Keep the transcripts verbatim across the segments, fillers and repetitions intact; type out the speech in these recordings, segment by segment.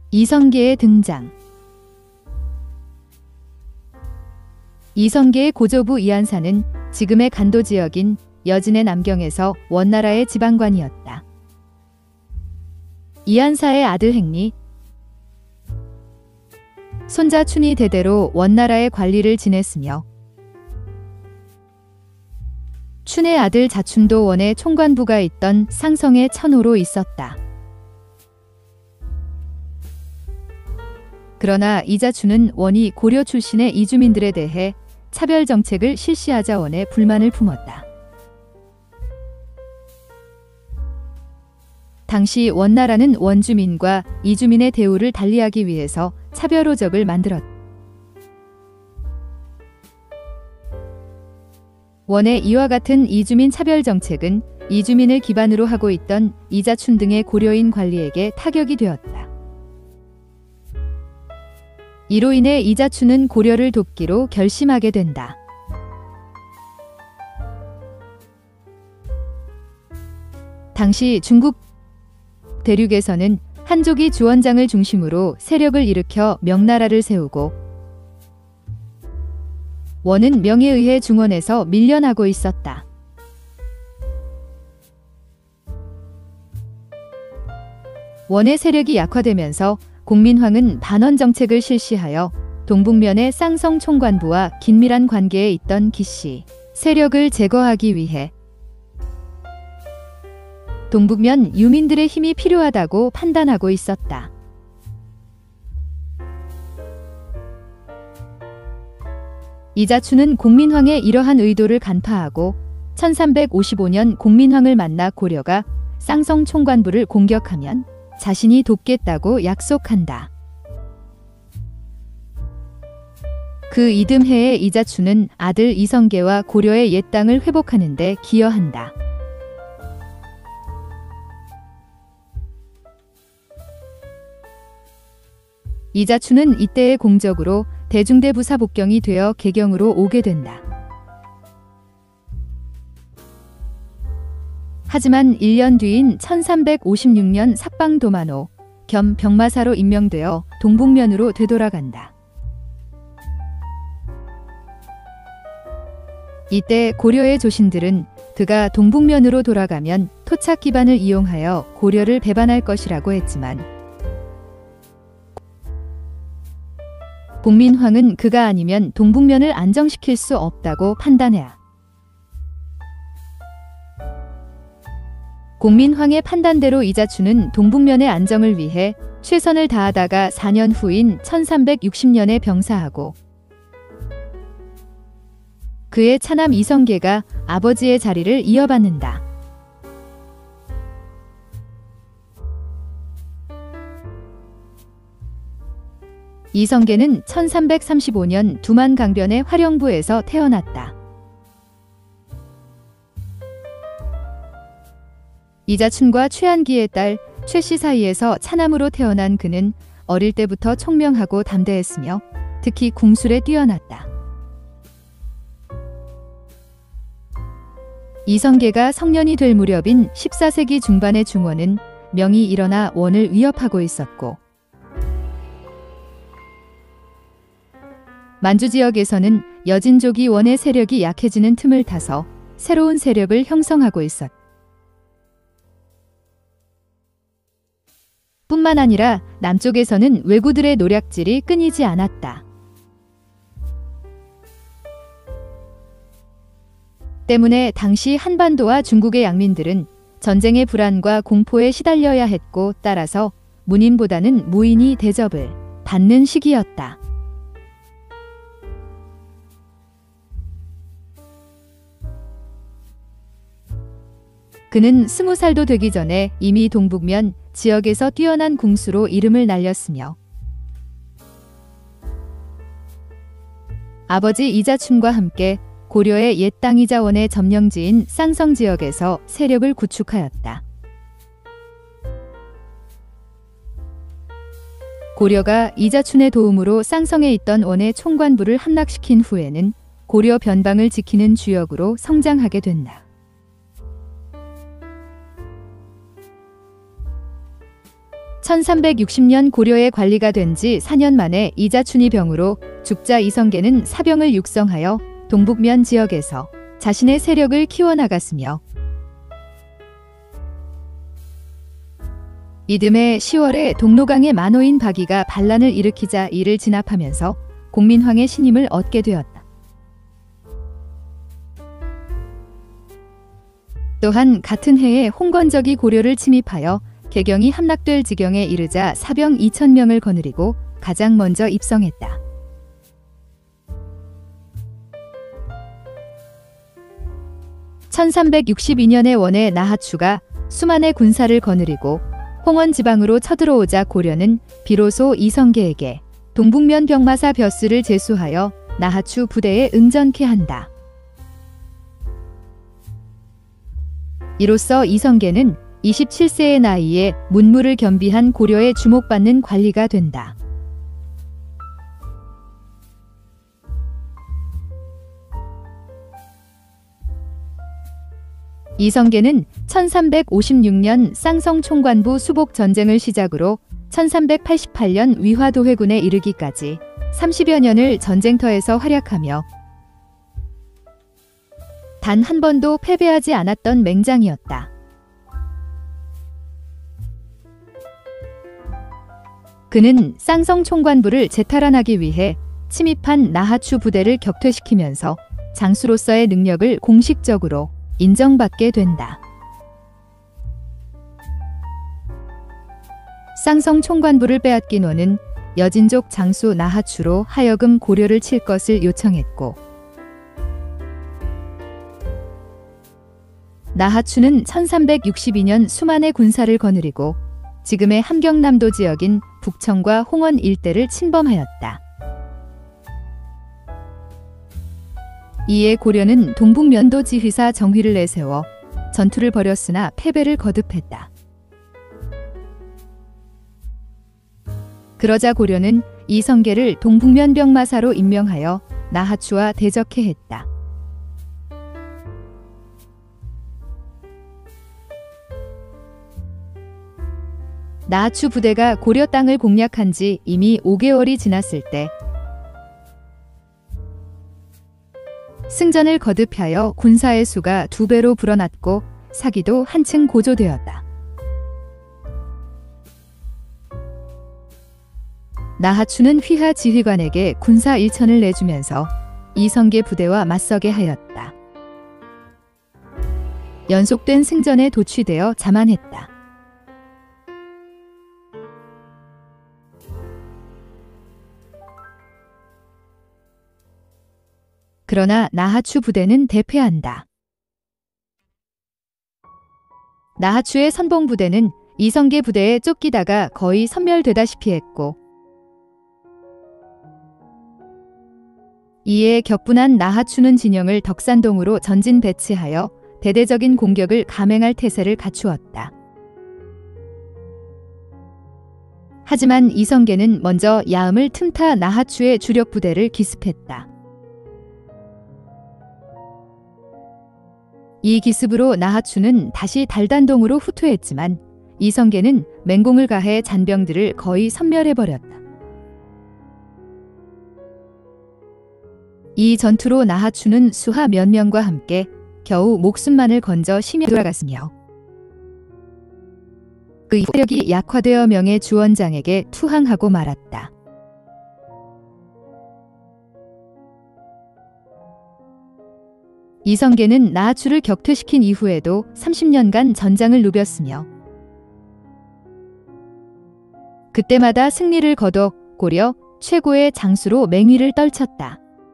이성계의 등장. 이성계의 고조부 이한사는 지금의 간도 지역인 여진의 남경에서 원나라의 지방관이었다. 이한사의 아들 행리, 손자 춘이 대대로 원나라의 관리를 지냈으며 춘의 아들 자춘도 원의 총관부가 있던 상성의 천호로 있었다. 그러나 이자춘은 원이 고려 출신의 이주민들에 대해 차별 정책을 실시하자 원에 불만을 품었다. 당시 원나라는 원주민과 이주민의 대우를 달리하기 위해서 차별호적을 만들었다. 원의 이와 같은 이주민 차별 정책은 이주민을 기반으로 하고 있던 이자춘 등의 고려인 관리에게 타격이 되었다. 이로 인해 이자춘은 고려를 돕기로 결심하게 된다. 당시 중국 대륙에서는 한족이 주원장을 중심으로 세력을 일으켜 명나라를 세우고 원은 명에 의해 중원에서 밀려나고 있었다. 원의 세력이 약화되면서 공민황은 반원 정책을 실시하여 동북면의 쌍성 총관부와 긴밀한 관계에 있던 기씨 세력을 제거하기 위해 동북면 유민들의 힘이 필요하다고 판단하고 있었다. 이자춘은 공민황의 이러한 의도를 간파하고 천삼백오십오 년 공민황을 만나 고려가 쌍성 총관부를 공격하면 자신이 돕겠다고 약속한다. 그 이듬해에 이자춘은 아들 이성계와 고려의 옛 땅을 회복하는 데 기여한다. 이자춘은 이때의 공적으로 대중대부사 복경이 되어 개경으로 오게 된다. 하지만 일 년 뒤인 천삼백오십육 년 삭방도만호 겸 병마사로 임명되어 동북면으로 되돌아간다. 이때 고려의 조신들은 그가 동북면으로 돌아가면 토착 기반을 이용하여 고려를 배반할 것이라고 했지만 공민황은 그가 아니면 동북면을 안정시킬 수 없다고 판단해야 공민황의 판단대로 이자춘은 동북면의 안정을 위해 최선을 다하다가 사 년 후인 천삼백육십 년에 병사하고 그의 차남 이성계가 아버지의 자리를 이어받는다. 이성계는 천삼백삼십오 년 두만강변의 화령부에서 태어났다. 이자춘과 최한기의 딸 최씨 사이에서 차남으로 태어난 그는 어릴 때부터 총명하고 담대했으며 특히 궁술에 뛰어났다. 이성계가 성년이 될 무렵인 십사 세기 중반의 중원은 명이 일어나 원을 위협하고 있었고 만주 지역에서는 여진족이 원의 세력이 약해지는 틈을 타서 새로운 세력을 형성하고 있었다. 뿐만 아니라 남쪽에서는 왜구들의 노략질이 끊이지 않았다. 때문에 당시 한반도와 중국의 양민들은 전쟁의 불안과 공포에 시달려야 했고 따라서 문인보다는 무인이 대접을 받는 시기였다. 그는 스무 살도 되기 전에 이미 동북면 지역에서 뛰어난 궁수로 이름을 날렸으며 아버지 이자춘과 함께 고려의 옛 땅이자 원의 점령지인 쌍성 지역에서 세력을 구축하였다. 고려가 이자춘의 도움으로 쌍성에 있던 원의 총관부를 함락시킨 후에는 고려 변방을 지키는 주역으로 성장하게 된다. 천삼백육십 년 고려의 관리가 된 지 사 년 만에 이자춘이 병으로 죽자 이성계는 사병을 육성하여 동북면 지역에서 자신의 세력을 키워나갔으며 이듬해 시월에 동로강의 만호인 박이가 반란을 일으키자 이를 진압하면서 공민황의 신임을 얻게 되었다. 또한 같은 해에 홍건적이 고려를 침입하여 개경이 함락될 지경에 이르자 사병 이천 명을 거느리고 가장 먼저 입성했다. 천삼백육십이 년에 원해 나하추가 수만의 군사를 거느리고 홍원 지방으로 쳐들어오자 고려는 비로소 이성계에게 동북면 병마사 벼슬을 제수하여 나하추 부대에 응전케 한다. 이로써 이성계는 이십칠 세의 나이에 문무를 겸비한 고려에 주목받는 관리가 된다. 이성계는 천삼백오십육 년 쌍성 총관부 수복 전쟁을 시작으로 천삼백팔십팔 년 위화도회군에 이르기까지 삼십여 년을 전쟁터에서 활약하며 단 한 번도 패배하지 않았던 맹장이었다. 그는 쌍성 총관부를 재탈환하기 위해 침입한 나하추 부대를 격퇴시키면서 장수로서의 능력을 공식적으로 인정받게 된다. 쌍성 총관부를 빼앗긴 원은 여진족 장수 나하추로 하여금 고려를 칠 것을 요청했고 나하추는 천삼백육십이 년 수만의 군사를 거느리고 지금의 함경남도 지역인 북청과 홍원 일대를 침범하였다. 이에 고려는 동북면도 지휘사 정휘를 내세워 전투를 벌였으나 패배를 거듭했다. 그러자 고려는 이성계를 동북면 병마사로 임명하여 나하추와 대적해 했다. 나하추 부대가 고려 땅을 공략한 지 이미 오 개월이 지났을 때 승전을 거듭하여 군사의 수가 두 배로 불어났고 사기도 한층 고조되었다. 나하추는 휘하 지휘관에게 군사 일천을 내주면서 이성계 부대와 맞서게 하였다. 연속된 승전에 도취되어 자만했다. 그러나 나하추 부대는 대패한다. 나하추의 선봉 부대는 이성계 부대에 쫓기다가 거의 섬멸되다시피 했고 이에 격분한 나하추는 진영을 덕산동으로 전진 배치하여 대대적인 공격을 감행할 태세를 갖추었다. 하지만 이성계는 먼저 야음을 틈타 나하추의 주력 부대를 기습했다. 이 기습으로 나하추는 다시 달단동으로 후퇴했지만 이성계는 맹공을 가해 잔병들을 거의 섬멸해버렸다. 이 전투로 나하추는 수하 몇 명과 함께 겨우 목숨만을 건져 심야 돌아갔으며 그 이후 세력이 약화되어 명의 주원장에게 투항하고 말았다. 이성계는 나하추를 격퇴시킨 이후에도 삼십 년간 전장을 누볐으며 그때마다 승리를 거둬 고려 최고의 장수로 맹위를 떨쳤다.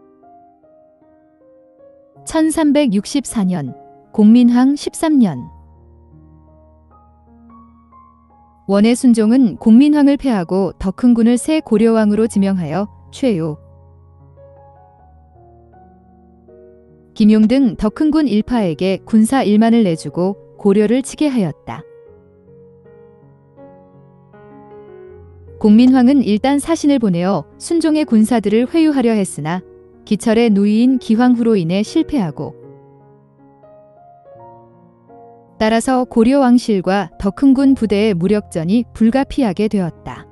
천삼백육십사 년 공민황 십삼 년 원의 순종은 공민황을 패하고 더 큰 군을 새 고려왕으로 지명하여 최요, 김용 등 더 큰 군 일파에게 군사 일만을 내주고 고려를 치게 하였다. 공민황은 일단 사신을 보내어 순종의 군사들을 회유하려 했으나 기철의 누이인 기황후로 인해 실패하고 따라서 고려 왕실과 덕흥군 부대의 무력전이 불가피하게 되었다.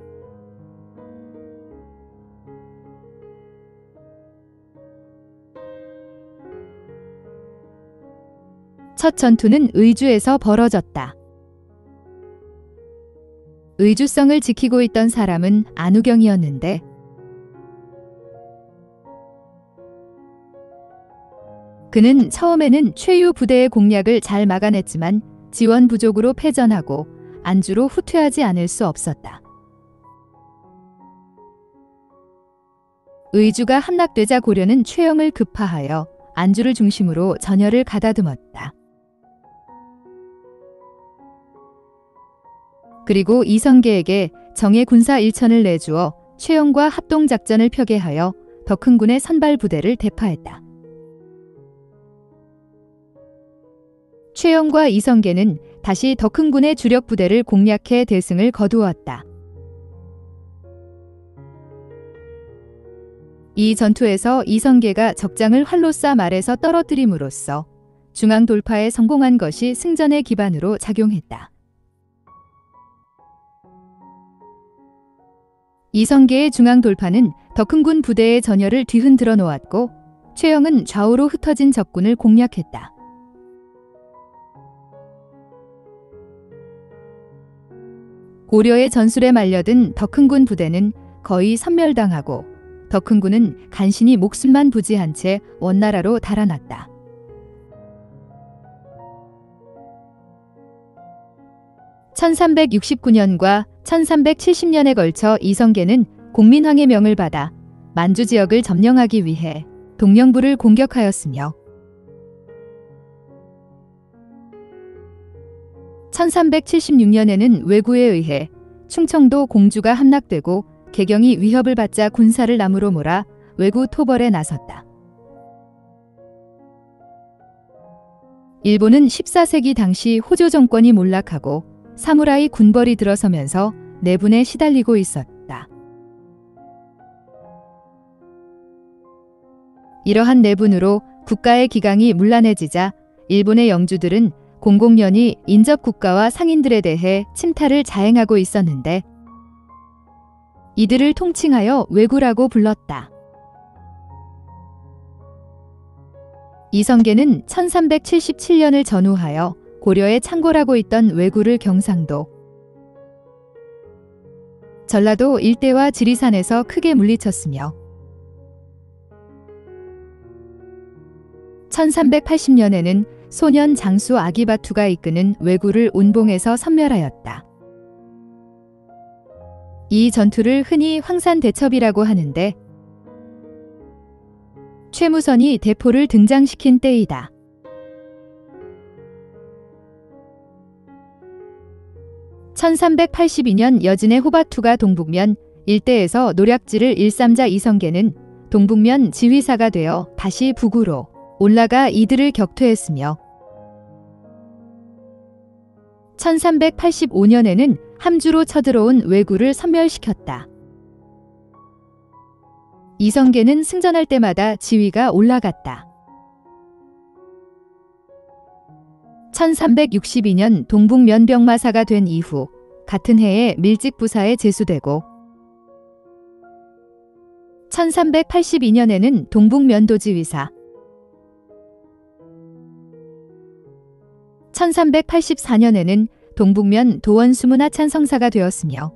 첫 전투는 의주에서 벌어졌다. 의주성을 지키고 있던 사람은 안우경이었는데 그는 처음에는 최유 부대의 공략을 잘 막아냈지만 지원 부족으로 패전하고 안주로 후퇴하지 않을 수 없었다. 의주가 함락되자 고려는 최영을 급파하여 안주를 중심으로 전열을 가다듬었다. 그리고 이성계에게 정예 군사 일천을 내주어 최영과 합동작전을 펴게 하여 덕흥군의 선발 부대를 대파했다. 최영과 이성계는 다시 덕흥군의 주력 부대를 공략해 대승을 거두었다. 이 전투에서 이성계가 적장을 활로 쏴 말에서 떨어뜨림으로써 중앙 돌파에 성공한 것이 승전의 기반으로 작용했다. 이성계의 중앙 돌파는 덕흥군 부대의 전열을 뒤흔들어 놓았고 최영은 좌우로 흩어진 적군을 공략했다. 고려의 전술에 말려든 덕흥군 부대는 거의 섬멸당하고 덕흥군은 간신히 목숨만 부지한 채 원나라로 달아났다. 천삼백육십구 년과 천삼백칠십 년에 걸쳐 이성계는 공민왕의 명을 받아 만주 지역을 점령하기 위해 동령부를 공격하였으며 천삼백칠십육 년에는 왜구에 의해 충청도 공주가 함락되고 개경이 위협을 받자 군사를 남으로 몰아 왜구 토벌에 나섰다. 일본은 십사 세기 당시 호조 정권이 몰락하고 사무라이 군벌이 들어서면서 내분에 시달리고 있었다. 이러한 내분으로 국가의 기강이 문란해지자 일본의 영주들은 공공연히 인접국가와 상인들에 대해 침탈을 자행하고 있었는데 이들을 통칭하여 왜구라고 불렀다. 이성계는 천삼백칠십칠 년을 전후하여 고려에 창궐하고 있던 왜구를 경상도, 전라도 일대와 지리산에서 크게 물리쳤으며 천삼백팔십 년에는 소년 장수 아기바투가 이끄는 왜구를 운봉에서 섬멸하였다. 이 전투를 흔히 황산대첩이라고 하는데 최무선이 대포를 등장시킨 때이다. 천삼백팔십이 년 여진의 호바투가 동북면 일대에서 노략질을 일삼자 이성계는 동북면 지휘사가 되어 다시 북으로 올라가 이들을 격퇴했으며 천삼백팔십오 년에는 함주로 쳐들어온 왜구를 섬멸시켰다. 이성계는 승전할 때마다 지위가 올라갔다. 천삼백육십이 년 동북면병마사가 된 이후 같은 해에 밀직부사에 제수되고 천삼백팔십이 년에는 동북면도지휘사, 천삼백팔십사 년에는 동북면 도원수문화 찬성사가 되었으며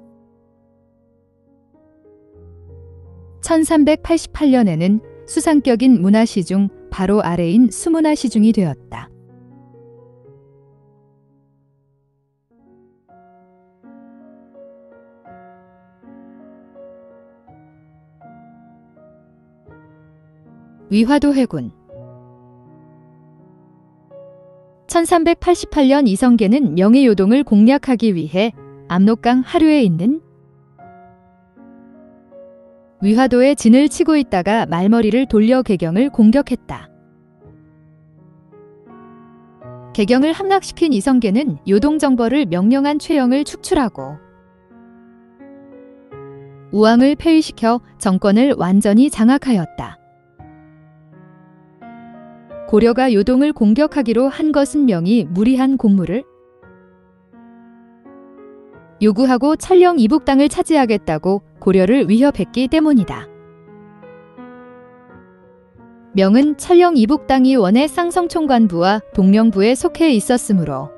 천삼백팔십팔 년에는 수상격인 문화시중 바로 아래인 수문화시중이 되었다. 위화도 해군. 천삼백팔십팔 년 이성계는 명예요동을 공략하기 위해 압록강 하류에 있는 위화도에 진을 치고 있다가 말머리를 돌려 개경을 공격했다. 개경을 함락시킨 이성계는 요동정벌을 명령한 최영을 축출하고 우왕을 폐위시켜 정권을 완전히 장악하였다. 고려가 요동을 공격하기로 한 것은 명이 무리한 공무를 요구하고 찰령 이북 땅을 차지하겠다고 고려를 위협했기 때문이다. 명은 찰령 이북 땅이 원의 쌍성총관부와 동령부에 속해 있었으므로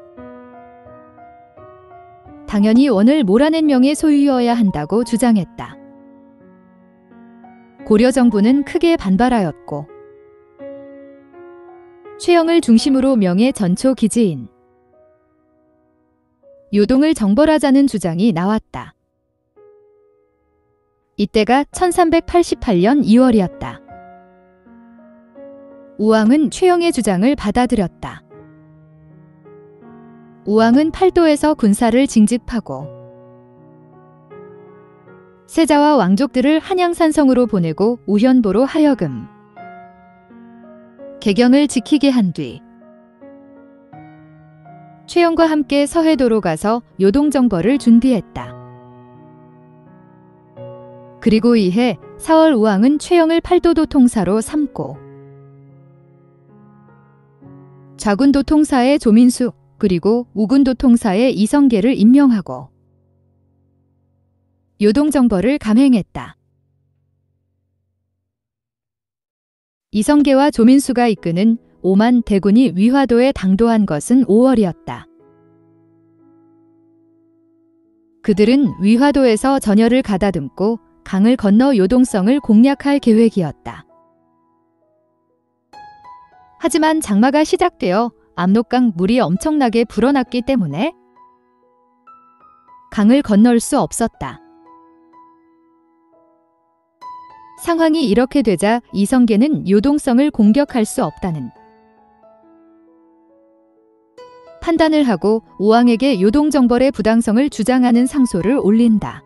당연히 원을 몰아낸 명의 소유여야 한다고 주장했다. 고려 정부는 크게 반발하였고 최영을 중심으로 명의 전초 기지인 요동을 정벌하자는 주장이 나왔다. 이때가 천삼백팔십팔 년 이월이었다. 우왕은 최영의 주장을 받아들였다. 우왕은 팔도에서 군사를 징집하고 세자와 왕족들을 한양산성으로 보내고 우현보로 하여금 개경을 지키게 한 뒤 최영과 함께 서해도로 가서 요동정벌을 준비했다. 그리고 이해 사월 우왕은 최영을 팔도도 통사로 삼고 좌군도 통사에 조민수 그리고 우군도 통사에 이성계를 임명하고 요동정벌을 감행했다. 이성계와 조민수가 이끄는 오만 대군이 위화도에 당도한 것은 오월이었다. 그들은 위화도에서 전열을 가다듬고 강을 건너 요동성을 공략할 계획이었다. 하지만 장마가 시작되어 압록강 물이 엄청나게 불어났기 때문에 강을 건널 수 없었다. 상황이 이렇게 되자 이성계는 요동성을 공격할 수 없다는 판단을 하고 우왕에게 요동정벌의 부당성을 주장하는 상소를 올린다.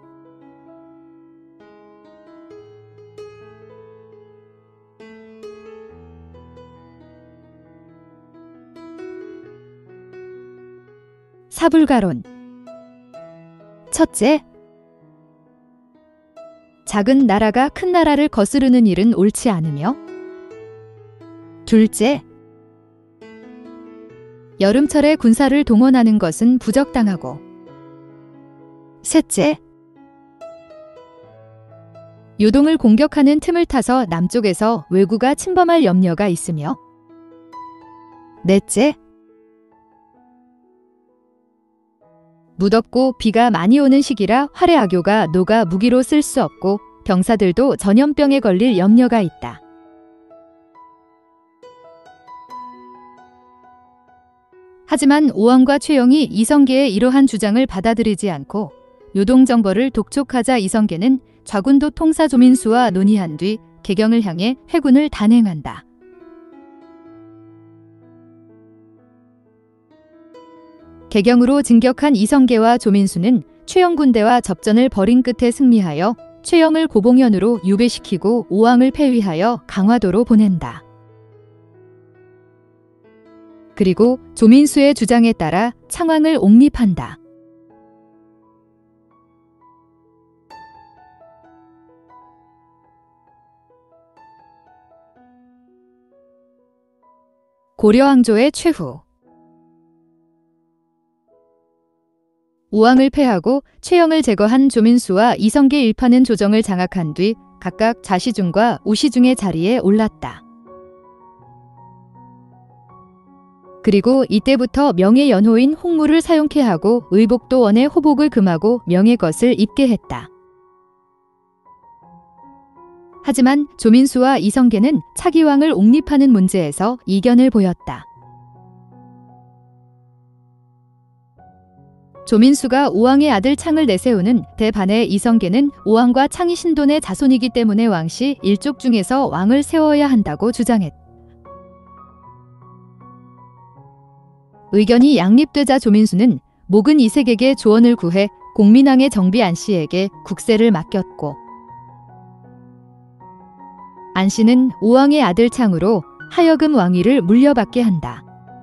사불가론. 첫째, 작은 나라가 큰 나라를 거스르는 일은 옳지 않으며, 둘째, 여름철에 군사를 동원하는 것은 부적당하고, 셋째, 요동을 공격하는 틈을 타서 남쪽에서 왜구가 침범할 염려가 있으며, 넷째, 무덥고 비가 많이 오는 시기라 활의 악교가 녹아 무기로 쓸 수 없고 병사들도 전염병에 걸릴 염려가 있다. 하지만 오왕과 최영이 이성계의 이러한 주장을 받아들이지 않고 요동정벌을 독촉하자 이성계는 좌군도 통사 조민수와 논의한 뒤 개경을 향해 회군을 단행한다. 개경으로 진격한 이성계와 조민수는 최영 군대와 접전을 벌인 끝에 승리하여 최영을 고봉현으로 유배시키고 오왕을 폐위하여 강화도로 보낸다. 그리고 조민수의 주장에 따라 창왕을 옹립한다. 고려왕조의 최후. 우왕을 패하고 최영을 제거한 조민수와 이성계 일파는 조정을 장악한 뒤 각각 자시중과 우시중의 자리에 올랐다. 그리고 이때부터 명의 연호인 홍무를 사용케 하고 의복도 원의 호복을 금하고 명의 것을 입게 했다. 하지만 조민수와 이성계는 차기왕을 옹립하는 문제에서 이견을 보였다. 조민수가 오왕의 아들 창을 내세우는 데 반해 이성계는 오왕과 창이 신돈의 자손이기 때문에 왕씨 일족 중에서 왕을 세워야 한다고 주장했다. 의견이 양립되자 조민수는 목은 이색에게 조언을 구해 공민왕의 정비 안씨에게 국세를 맡겼고, 안씨는 오왕의 아들 창으로 하여금 왕위를 물려받게 한다.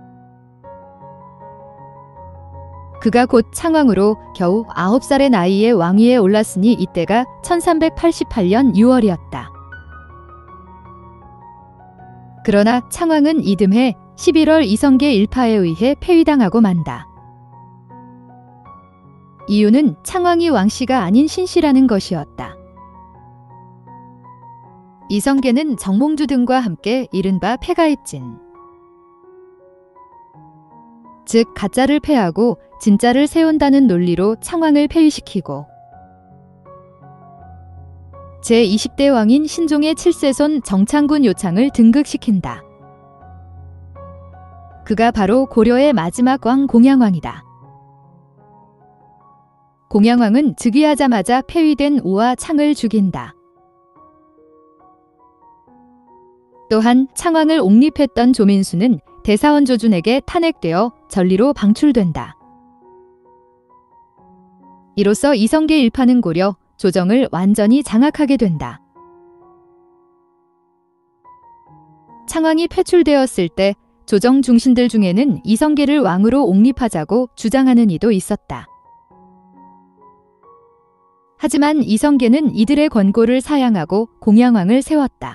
그가 곧 창왕으로 겨우 아홉 살의 나이에 왕위에 올랐으니 이때가 천삼백팔십팔 년 유월이었다. 그러나 창왕은 이듬해 십일월 이성계 일파에 의해 폐위당하고 만다. 이유는 창왕이 왕씨가 아닌 신씨라는 것이었다. 이성계는 정몽주 등과 함께 이른바 폐가입진, 즉 가짜를 폐하고 진짜를 세운다는 논리로 창왕을 폐위시키고 제이십 대 왕인 신종의 칠세손 정창군 요창을 등극시킨다. 그가 바로 고려의 마지막 왕 공양왕이다. 공양왕은 즉위하자마자 폐위된 우와 창을 죽인다. 또한 창왕을 옹립했던 조민수는 대사원 조준에게 탄핵되어 전리로 방출된다. 이로써 이성계 일파는 고려, 조정을 완전히 장악하게 된다. 창왕이 폐출되었을 때 조정 중신들 중에는 이성계를 왕으로 옹립하자고 주장하는 이도 있었다. 하지만 이성계는 이들의 권고를 사양하고 공양왕을 세웠다.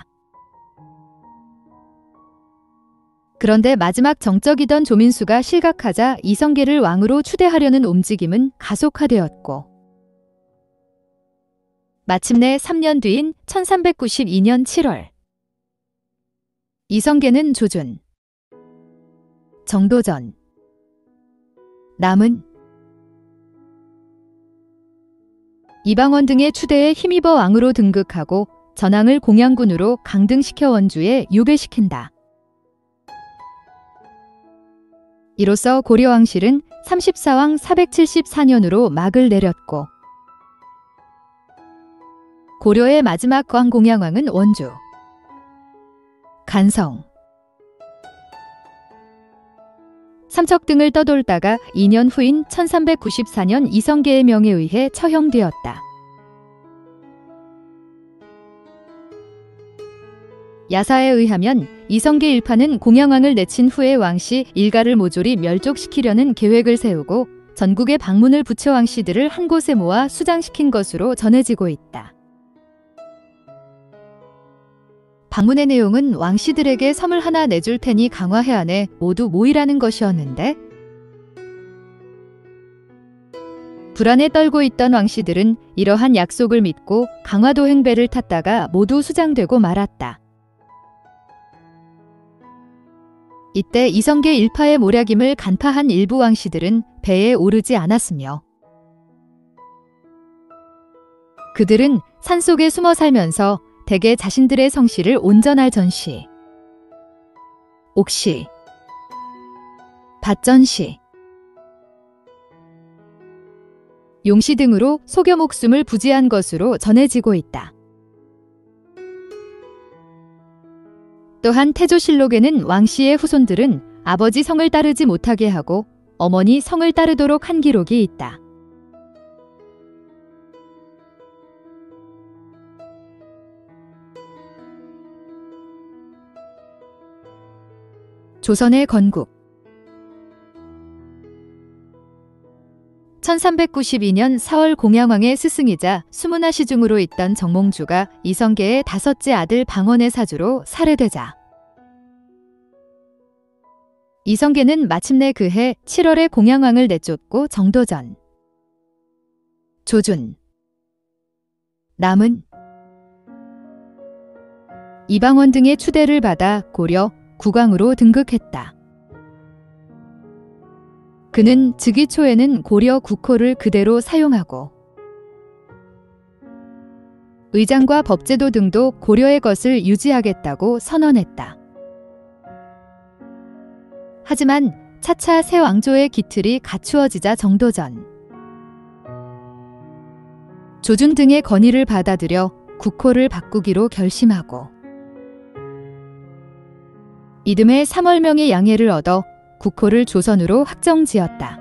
그런데 마지막 정적이던 조민수가 실각하자 이성계를 왕으로 추대하려는 움직임은 가속화되었고 마침내 삼 년 뒤인 천삼백구십이 년 칠월 이성계는 조준, 정도전, 남은, 이방원 등의 추대에 힘입어 왕으로 등극하고 전왕을 공양군으로 강등시켜 원주에 유배시킨다. 이로써 고려왕실은 삼십사 왕 사백칠십사 년으로 막을 내렸고 고려의 마지막 왕 공양왕은 원주, 간성, 삼척 등을 떠돌다가 이 년 후인 천삼백구십사 년 이성계의 명에 의해 처형되었다. 야사에 의하면 이성계 일파는 공양왕을 내친 후에 왕씨 일가를 모조리 멸족시키려는 계획을 세우고 전국의 방문을 부처 왕씨들을 한 곳에 모아 수장시킨 것으로 전해지고 있다. 방문의 내용은 왕씨들에게 섬을 하나 내줄 테니 강화해안에 모두 모이라는 것이었는데 불안에 떨고 있던 왕씨들은 이러한 약속을 믿고 강화도 행배를 탔다가 모두 수장되고 말았다. 이때 이성계 일파의 모략임을 간파한 일부 왕씨들은 배에 오르지 않았으며 그들은 산속에 숨어 살면서 대개 자신들의 성씨를 온전할 전씨, 옥씨, 밭전씨, 용씨 등으로 속여 목숨을 부지한 것으로 전해지고 있다. 또한 태조실록에는 왕씨의 후손들은 아버지 성을 따르지 못하게 하고 어머니 성을 따르도록 한 기록이 있다. 조선의 건국 천삼백구십이 년 사월 공양왕의 스승이자 수문화 시중으로 있던 정몽주가 이성계의 다섯째 아들 방언의 사주로 살해되자 이성계는 마침내 그해 칠월에 공양왕을 내쫓고 정도전, 조준, 남은, 이방원 등의 추대를 받아 고려, 국왕으로 등극했다. 그는 즉위 초에는 고려 국호를 그대로 사용하고 의장과 법제도 등도 고려의 것을 유지하겠다고 선언했다. 하지만 차차 새 왕조의 기틀이 갖추어지자 정도전, 조준 등의 건의를 받아들여 국호를 바꾸기로 결심하고 이듬해 삼월명의 양해를 얻어 국호를 조선으로 확정지었다.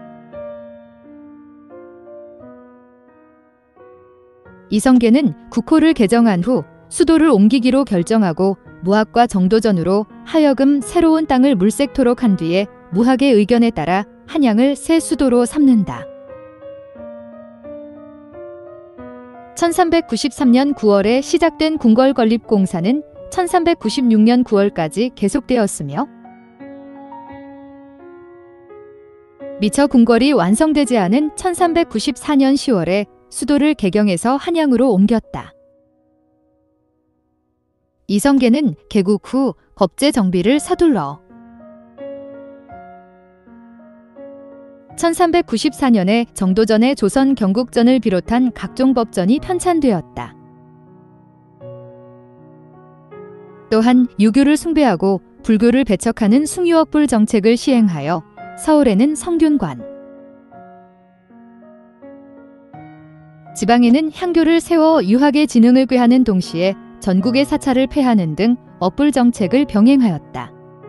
이성계는 국호를 개정한 후 수도를 옮기기로 결정하고 무학과 정도전으로 하여금 새로운 땅을 물색토록 한 뒤에 무학의 의견에 따라 한양을 새 수도로 삼는다. 천삼백구십삼 년 구월에 시작된 궁궐 건립 공사는 천삼백구십육 년 구월까지 계속되었으며 미처 궁궐이 완성되지 않은 천삼백구십사 년 시월에 수도를 개경해서 한양으로 옮겼다. 이성계는 개국 후 법제 정비를 서둘러 천삼백구십사 년에 정도전의 조선 경국전을 비롯한 각종 법전이 편찬되었다. 또한 유교를 숭배하고 불교를 배척하는 숭유억불 정책을 시행하여 서울에는 성균관, 지방에는 향교를 세워 유학의 진흥을 꾀하는 동시에 전국의 사찰을 폐하는 등 억불 정책을 병행하였다.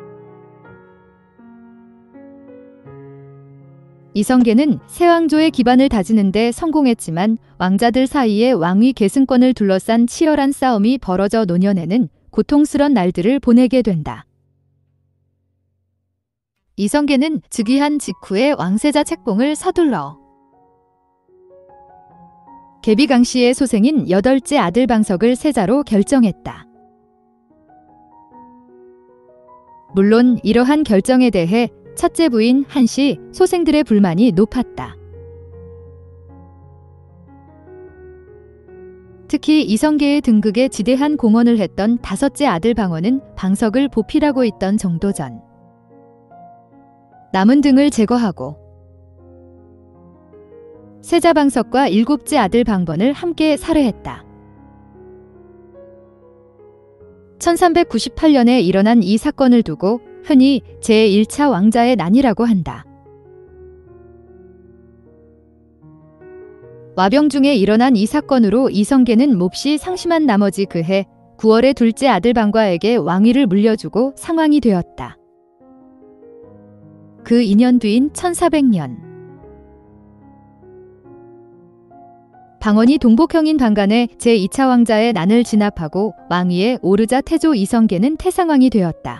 이성계는 세왕조의 기반을 다지는 데 성공했지만 왕자들 사이에 왕위 계승권을 둘러싼 치열한 싸움이 벌어져 노년에는 고통스런 날들을 보내게 된다. 이성계는 즉위한 직후에 왕세자 책봉을 서둘러 계비강 씨의 소생인 여덟째 아들 방석을 세자로 결정했다. 물론 이러한 결정에 대해 첫째 부인 한씨 소생들의 불만이 높았다. 특히 이성계의 등극에 지대한 공헌을 했던 다섯째 아들 방원은 방석을 보필하고 있던 정도전, 남은 등을 제거하고 세자 방석과 일곱째 아들 방번을 함께 살해했다. 천삼백구십팔 년에 일어난 이 사건을 두고 흔히 제일 차 왕자의 난이라고 한다. 와병 중에 일어난 이 사건으로 이성계는 몹시 상심한 나머지 그해 구월에 둘째 아들 방과에게 왕위를 물려주고 상왕이 되었다. 그 이 년 뒤인 천사백 년 방원이 동복형인 방간에 제이 차 왕자의 난을 진압하고 왕위에 오르자 태조 이성계는 태상왕이 되었다.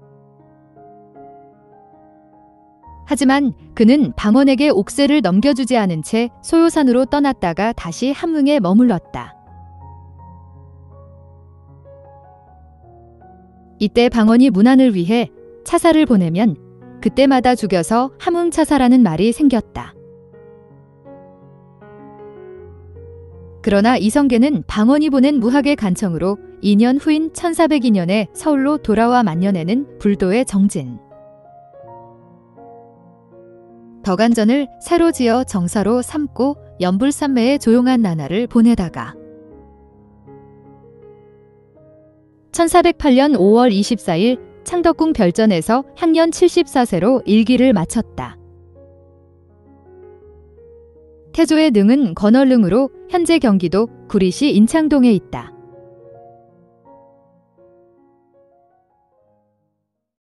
하지만 그는 방원에게 옥세를 넘겨주지 않은 채 소요산으로 떠났다가 다시 함흥에 머물렀다. 이때 방원이 문안을 위해 차사를 보내면 그때마다 죽여서 함흥차사라는 말이 생겼다. 그러나 이성계는 방원이 보낸 무학의 간청으로 이 년 후인 천사백이 년에 서울로 돌아와 만년에는 불도의 정진, 덕안전을 새로 지어 정사로 삼고 연불산매에 조용한 나날을 보내다가 천사백팔 년 오월 이십사일 창덕궁 별전에서 향년 칠십사 세로 일기를 마쳤다. 태조의 능은 건얼릉으로 현재 경기도 구리시 인창동에 있다.